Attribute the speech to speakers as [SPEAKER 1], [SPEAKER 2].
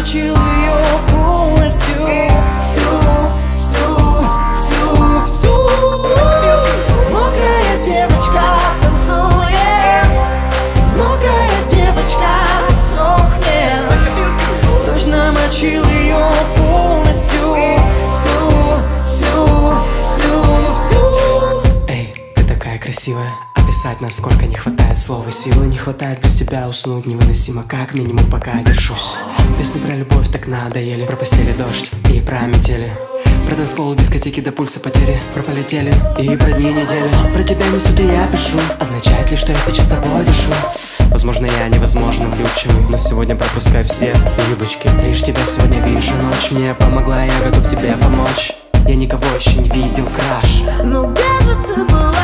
[SPEAKER 1] намочил ее полностью. Всю. Мокрая девочка танцует, мокрая девочка сохнет. Дождь намочил ее полностью. Эй, ты такая красивая. Описать, насколько не хватает слов и силы. Не хватает без тебя уснуть невыносимо. Как минимум пока держусь. Песни про любовь так надоели. Про постели дождь и про метели. Про танцпол, дискотеки до пульса потери. Про полетели и про дни недели. Про тебя несут и я пишу. Означает ли, что я сейчас с тобой дышу? Возможно, я невозможно влюбчивый, но сегодня пропускай все юбочки. Лишь тебя сегодня вижу, ночь мне помогла, я готов тебе помочь. Я никого еще не видел краше.
[SPEAKER 2] Ну где же ты была?